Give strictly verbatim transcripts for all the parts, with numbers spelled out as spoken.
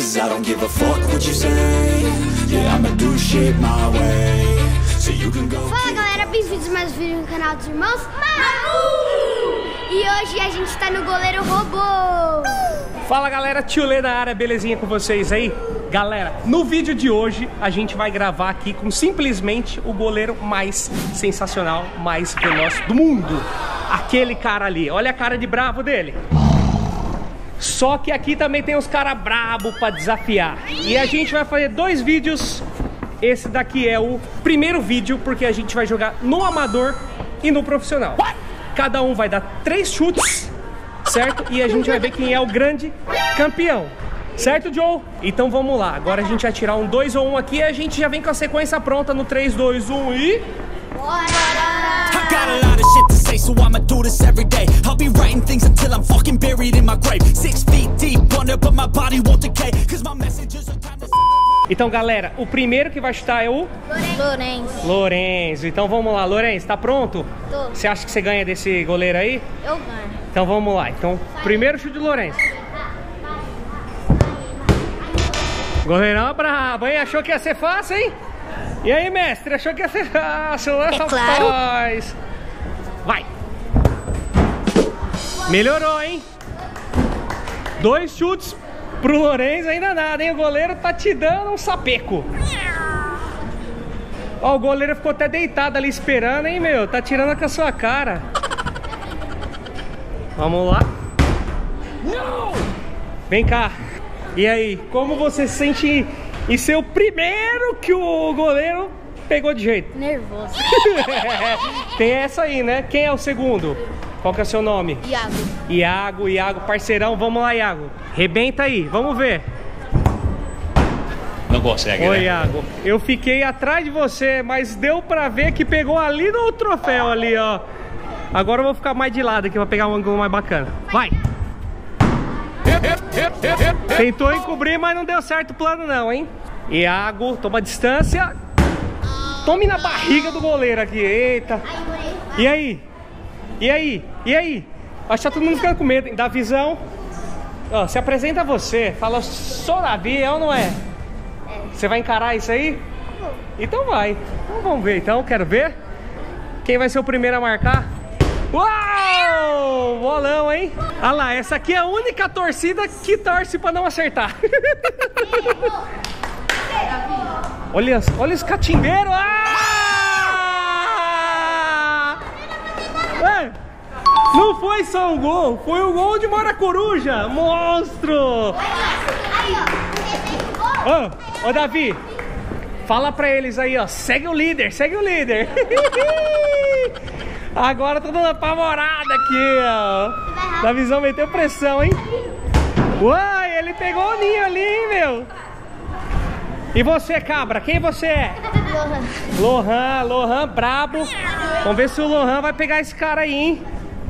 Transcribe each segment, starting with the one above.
cause I don't give a fuck what you say. Yeah, I'ma do shit my way. So you can go. Fala galera, bem-vindos a mais um vídeo no canal dos irmãos Mamu! E hoje a gente tá no goleiro robô. Fala galera, Tio Lê da área, belezinha com vocês aí? Galera, no vídeo de hoje a gente vai gravar aqui com simplesmente o goleiro mais sensacional, mais veloz do mundo. Aquele cara ali, olha a cara de bravo dele. Só que aqui também tem os caras brabo pra desafiar. E a gente vai fazer dois vídeos. Esse daqui é o primeiro vídeo, porque a gente vai jogar no amador e no profissional. Cada um vai dar três chutes, certo? E a gente vai ver quem é o grande campeão. Certo, Joe? Então vamos lá. Agora a gente vai tirar um dois ou um aqui e a gente já vem com a sequência pronta no três, dois, um e... Bora! I got a lot of shit to say, so I'ma do this every day. I'll be writing things until I'm fucking buried in my grave. Six feet deep under, but my body won't decay. Cause my messages are kind of... Então, galera, o primeiro que vai chutar é o... Lourenço. Lourenço. Então vamos lá. Lourenço, tá pronto? Tô. Você acha que você ganha desse goleiro aí? Eu ganho. Então vamos lá. Então, primeiro chute do Lourenço. Goleirão brabo, hein? Achou que ia ser fácil, hein? E aí, mestre? Achou que ia ser fácil, né? É claro. Vai. Melhorou, hein? Dois chutes pro Lourenço, ainda nada, hein? O goleiro tá te dando um sapeco. Ó, o goleiro ficou até deitado ali esperando, hein, meu? Tá tirando com a sua cara. Vamos lá. Vem cá. E aí, como você se sente em ser o primeiro que o goleiro pegou de jeito? Nervoso. Tem essa aí, né? Quem é o segundo? Qual que é o seu nome? Iago. Iago, Iago, parceirão. Vamos lá, Iago. Rebenta aí, vamos ver. Não consegue, Oi, né? Iago. Eu fiquei atrás de você, mas deu pra ver que pegou ali no troféu ali, ó. Agora eu vou ficar mais de lado aqui pra pegar um ângulo mais bacana. Vai! Tentou encobrir, mas não deu certo o plano não, hein? Iago, toma distância. Tome na barriga do goleiro aqui, eita. E aí? E aí? E aí? Acho que tá todo mundo ficando com medo, hein? Dá visão. Ó, se apresenta você. Fala, sou Davi, é ou não é? Você vai encarar isso aí? Então vai. Então vamos ver então, quero ver. Quem vai ser o primeiro a marcar? Uau! Bolão, hein? Olha lá, essa aqui é a única torcida que torce pra não acertar. Olha, olha os catimbeiros. Ah! É, não foi só um gol, foi o gol de Mora Coruja. Monstro! Ô, ô Davi, fala pra eles aí, ó. Segue o líder, segue o líder. Agora todo mundo apavorado aqui, ó. Da visão meteu pressão, hein? Uai, ele pegou o ninho ali, hein, meu? E você, cabra? Quem você é? Lohan. Lohan, Lohan, brabo. Vamos ver se o Lohan vai pegar esse cara aí, hein?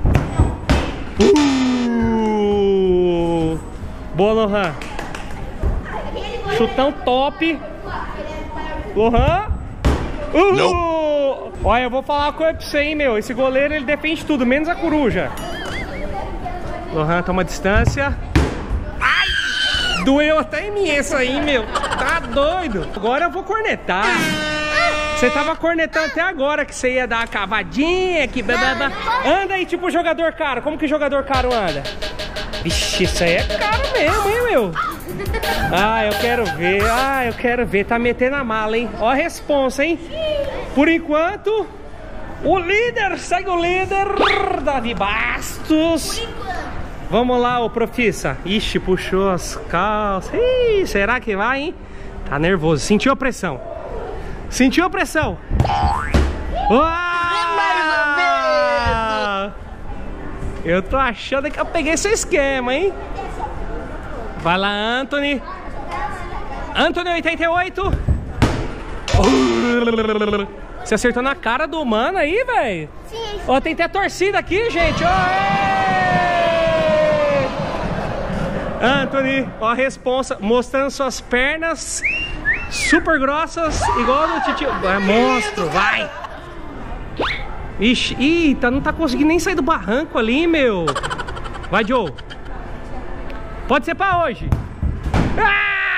Uh! Boa, Lohan. Chutão top. Lohan. Uh! Olha, eu vou falar uma coisa pra você, hein, meu. Esse goleiro, ele defende tudo, menos a coruja. Lohan, toma distância. Ai! Doeu até em mim essa aí, meu. Tá doido. Agora eu vou cornetar. Você tava cornetando até agora que você ia dar uma cavadinha, que... Anda aí, tipo jogador caro. Como que jogador caro anda? Vixe, isso aí é caro mesmo, hein, meu? Ah, eu quero ver. Ah, eu quero ver. Tá metendo a mala, hein? Ó a responsa, hein? Por enquanto, o líder, segue o líder, Davi Bastos. Vamos lá, ô Profissa. Ixi, puxou as calças. Ih, será que vai, hein? Tá nervoso. Sentiu a pressão. Sentiu a pressão. Uau! Eu tô achando que eu peguei seu esquema, hein? Vai lá, Anthony. Anthony, oitenta e oito. Você acertou na cara do mano aí, velho? Sim. Ó, tem até torcida aqui, gente. Ó, Anthony, ó a responsa, mostrando suas pernas super grossas, igual a do Titio. É monstro, vai. Ixi, eita, não tá conseguindo nem sair do barranco ali, meu. Vai, Joe. Pode ser pra hoje. Ah!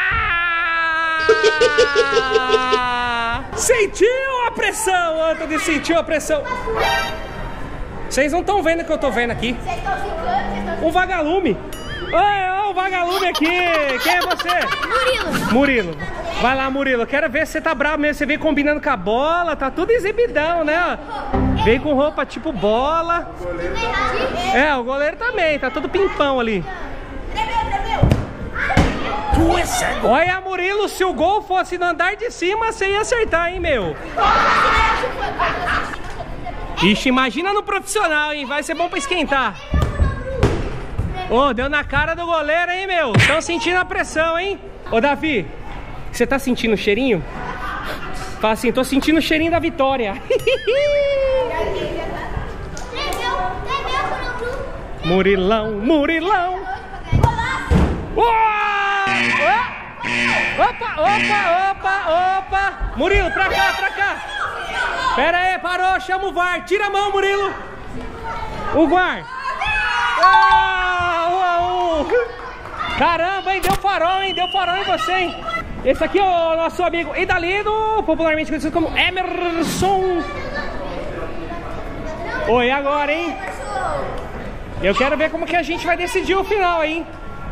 Sentiu a pressão, Anthony, sentiu a pressão. Vocês não estão vendo o que eu tô vendo aqui. Um vagalume. Oi, o vagalume aqui. Quem é você? Murilo. Murilo. Vai lá, Murilo. Quero ver se você tá bravo mesmo. Você veio combinando com a bola. Tá tudo exibidão, né? Veio com roupa tipo bola. É, o goleiro também. Tá tudo pimpão ali. Olha, Murilo, se o gol fosse no andar de cima, você ia acertar, hein, meu? Ixi, imagina no profissional, hein? Vai ser bom pra esquentar. Ô, oh, deu na cara do goleiro, hein, meu? Estão sentindo a pressão, hein? Ô, Davi, você tá sentindo o cheirinho? Fala assim, tô sentindo o cheirinho da vitória. Murilão, Murilão. Oh! Opa, opa, opa, opa. Murilo, pra cá, pra cá. Pera aí, parou, chama o V A R. Tira a mão, Murilo. O V A R. Ah, um a um. Caramba, hein, deu farol, hein, deu farol em você, hein. Esse aqui é o nosso amigo Idalido, popularmente conhecido como Emerson. Oi, agora, hein. Eu quero ver como que a gente vai decidir o final, hein.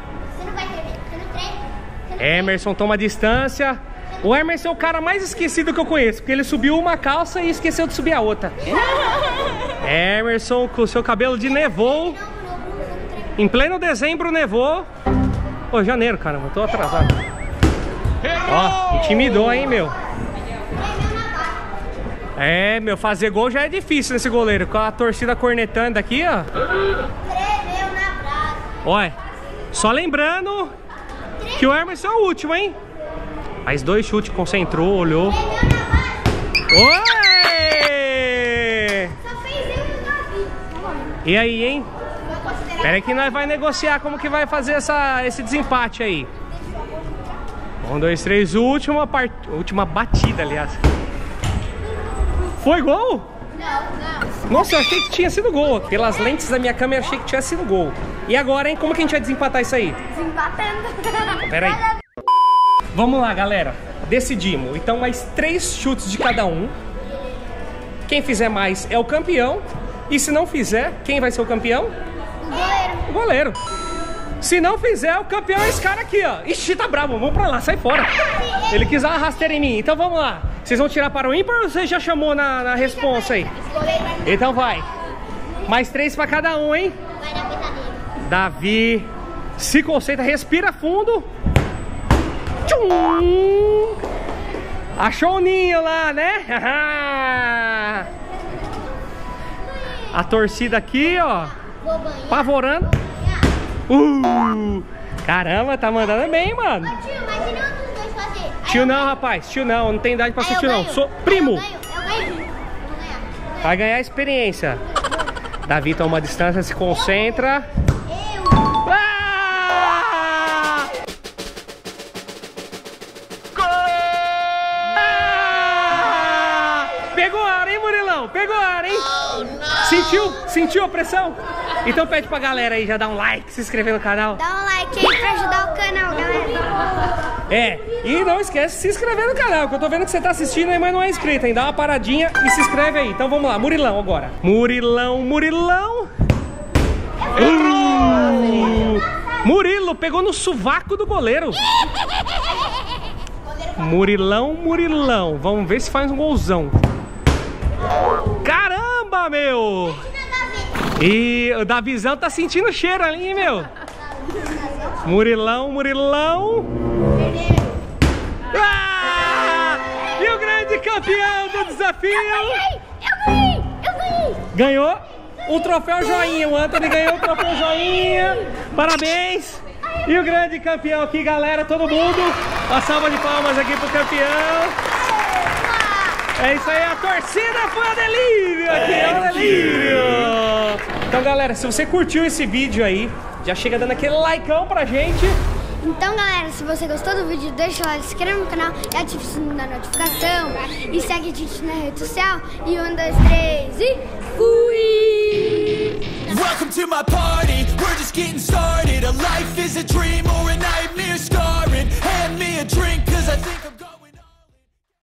Emerson toma distância. O Emerson é o cara mais esquecido que eu conheço, porque ele subiu uma calça e esqueceu de subir a outra. Emerson com o seu cabelo de nevou. Em pleno dezembro nevou. Ô, janeiro, caramba, tô atrasado. Ó, intimidou, hein, meu. É, meu, fazer gol já é difícil nesse goleiro. Com a torcida cornetando aqui, ó. Olha, só lembrando que o Emerson é o último, hein? Mais dois chutes, concentrou, olhou. Oi! Só fez eu e o Davi. E aí, hein? Pera aí que nós vai negociar como que vai fazer essa, esse desempate aí. Um, dois, três, última, part... última batida, aliás. Foi gol? Não, não. Nossa, eu achei que tinha sido gol. Pelas lentes da minha câmera, eu achei que tinha sido gol. E agora, hein? Como que a gente vai desempatar isso aí? Desempatando. Pera aí. Vamos lá, galera. Decidimos. Então, mais três chutes de cada um. Quem fizer mais é o campeão. E se não fizer, quem vai ser o campeão? O goleiro. O goleiro. Se não fizer, o campeão é esse cara aqui, ó. Ixi, tá bravo. Vamos pra lá, sai fora. Ele quis dar uma rasteira em mim. Então, vamos lá. Vocês vão tirar para o ímpar ou você já chamou na, na responsa aí? Então vai. Mais três pra cada um, hein? Vai na vida dele. Davi, se concentra, respira fundo. Tchum! Achou o ninho lá, né? A torcida aqui, ó, pavorando. Uh! Caramba, tá mandando bem, mano. Ô, tio, mas e não dos dois fazer? Tio não, rapaz, tio não, não tem idade pra Aí ser eu tio não. ganho. Sou Aí primo. Eu ganho, eu ganho. Vou ganhar. Vai ganhar experiência. Davi toma distância, se concentra. Eu. Ah! Ah! Pegou a ar, hein, Murilão? Pegou a ar, hein? Sentiu? Sentiu a pressão? Então pede pra galera aí já dar um like, se inscrever no canal. Dá um like aí pra ajudar o canal, galera. É, e não esquece de se inscrever no canal, que eu tô vendo que você tá assistindo aí, mas não é inscrito, hein? Dá uma paradinha e se inscreve aí. Então vamos lá, Murilão agora. Murilão, Murilão. Uh! Murilo pegou no sovaco do goleiro. Murilão, Murilão. Vamos ver se faz um golzão. Caramba, meu! E o Davizão tá sentindo o cheiro ali, hein, meu? Murilão, Murilão. Ah! E o grande campeão do desafio? Eu ganhei! Eu ganhei! Ganhou o troféu joinha. O Anthony ganhou o troféu joinha. Parabéns! E o grande campeão aqui, galera, todo mundo. Uma salva de palmas aqui pro campeão. É isso aí, a torcida foi a delírio aqui, é o delírio. Então, galera, se você curtiu esse vídeo aí, já chega dando aquele likeão pra gente. Então, galera, se você gostou do vídeo, deixa o like, se inscreve no canal e ative o sininho da notificação. E segue a gente na rede social. E um, dois, três e fui! Welcome to my party, we're just getting started. A life is a dream or a nightmare.